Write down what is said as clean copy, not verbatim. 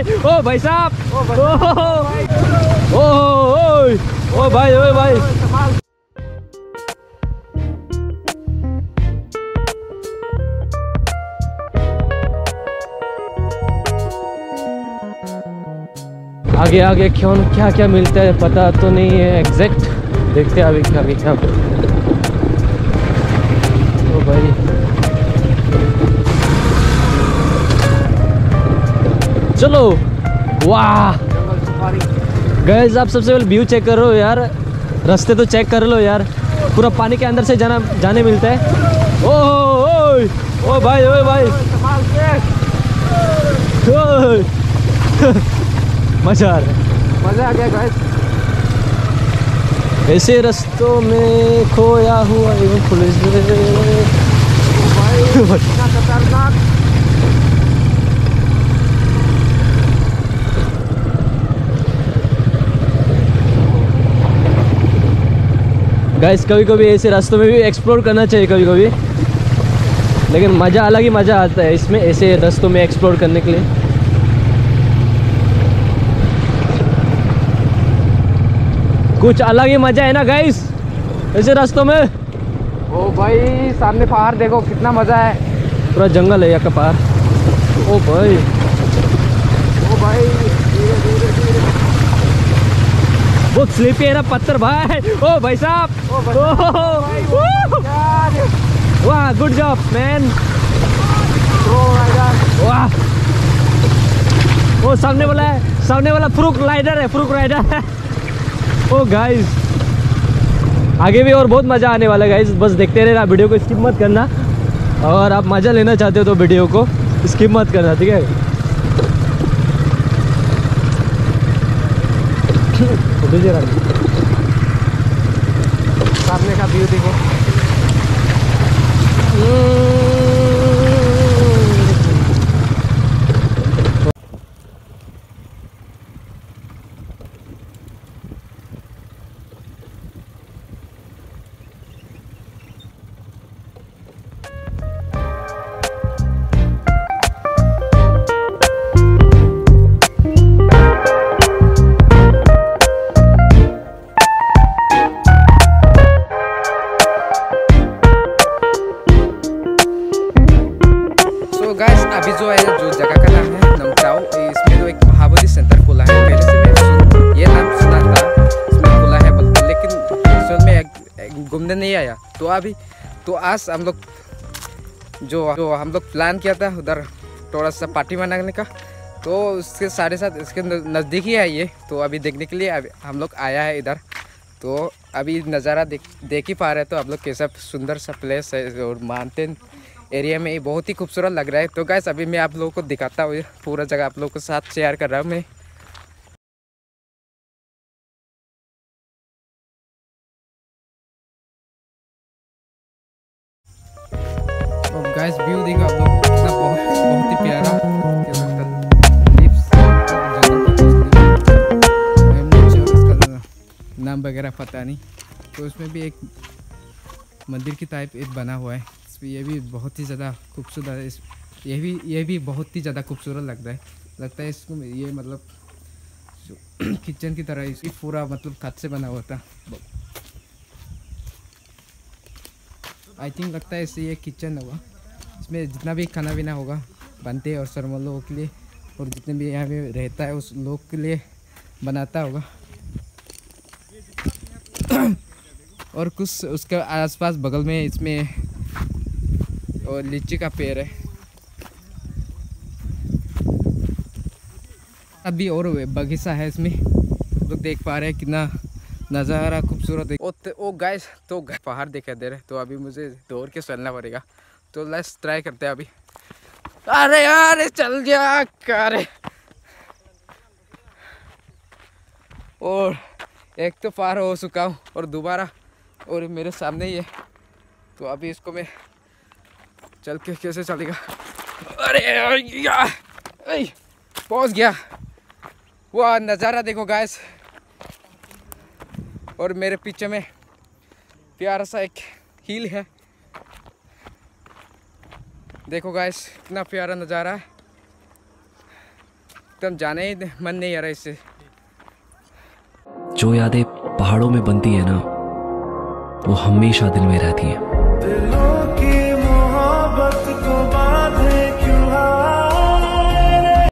ओ भाई साहब, ओ भाई, ओ भाई। आगे आगे क्यों क्या क्या मिलता है पता तो नहीं है एग्जैक्ट, देखते हैं अभी क्या। ओ भाई, चलो। वाह गाइस, आप सबसे पहले व्यू चेक करो यार, रास्ते तो चेक कर लो यार, पूरा पानी के अंदर से जाने मिलता है। ओ भाई, ओ भाई, मजा आ गया गाइस। ऐसे रास्तों में खोया हुआ पुलिस खतरनाक। गाइस, कभी कभी ऐसे रास्तों में भी एक्सप्लोर करना चाहिए कभी कभी, लेकिन मज़ा अलग ही मज़ा आता है इसमें, ऐसे रास्तों में एक्सप्लोर करने के लिए। कुछ अलग ही मजा है ना गाइस ऐसे रास्तों में। ओ भाई, सामने पहाड़ देखो कितना मजा है, पूरा जंगल है यहाँ का पहाड़। ओ भाई, बहुत स्लिपी है ना पत्थर भाई। ओ भाई साहब, वाह, गुड जॉब मैन। वाह, वो सामने वाला फ्रूट राइडर है। ओ गाइस, आगे भी और बहुत मज़ा आने वाला है गाइस, बस देखते रहना, वीडियो को स्किप मत करना। और आप मज़ा लेना चाहते हो तो वीडियो को स्किप मत करना, ठीक है। सामने का व्यू देखो। अभी जो है, जो जगह का नाम है नमटाओ, इसमें तो एक महाबोधि सेंटर खुला है। पहले से मैं ये नाम सुना था, इसमें खुला है बोलते, लेकिन असल में घूमने नहीं आया। तो आज हम लोग जो हम लोग प्लान किया था उधर थोड़ा सा पार्टी मनाने का, तो उसके साथ इसके नज़दीक ही है ये। तो अभी देखने के लिए हम लोग आया है इधर। तो अभी नज़ारा देख ही पा रहे हैं, तो आप लोग कैसा सुंदर सा प्लेस है और माउंटेन एरिया में, ये बहुत ही खूबसूरत लग रहा है। तो गाइस, अभी मैं आप लोगों को दिखाता हूँ, पूरा जगह आप लोगों के साथ शेयर कर रहा हूँ मैं। और गाइस, व्यू देखो आप लोग कितना, बहुत ही प्यारा नाम वगैरह पता नहीं। तो उसमें भी एक मंदिर की टाइप एक बना हुआ है, ये भी बहुत ही ज़्यादा खूबसूरत है। ये भी बहुत ही ज़्यादा खूबसूरत लगता है इसको। ये मतलब किचन की तरह इसकी पूरा मतलब कांच से बना हुआ था। आई थिंक लगता है इससे ये किचन होगा, इसमें जितना भी खाना पीना होगा बनते हैं और सरमल लोगों के लिए, और जितने भी यहाँ पे रहता है उस लोग के लिए बनाता होगा। और कुछ उसके आसपास बगल में इसमें और लीची का पेड़ है। अभी और बगीचा है इसमें, लोग देख पा रहे हैं कितना नज़ारा खूबसूरत है। ओ गाइस, तो पहाड़ दिखाई दे रहे, तो अभी मुझे दौड़ के चलना पड़ेगा। तो लेट्स ट्राई करते हैं अभी। अरे यार, चल जा करे। और एक तो पार हो चुका हूँ और दोबारा और मेरे सामने ही है, तो अभी इसको मैं चल के कैसे चलेगा। अरे यार, पहुंच गया। वाह, नज़ारा देखो गाइस, और मेरे पीछे में प्यारा सा एक हिल है। देखो गाइस, कितना प्यारा नज़ारा है। एकदम जाने ही मन नहीं आ रहा इससे। जो यादें पहाड़ों में बनती है ना, वो हमेशा दिल में रहती हैं।